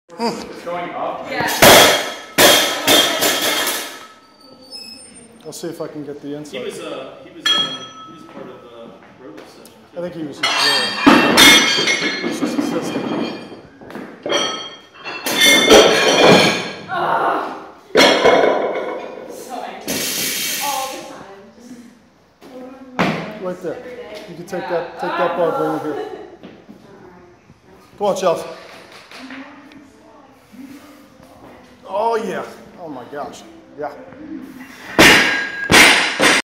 It's going up? Yeah. I'll see if I can get the inside. He was part of the road session too. I think he was just there. He was just assisting. Right there. You can take that bar, bring it here. Come on, Chelsea. Oh yeah. Oh my gosh. Yeah.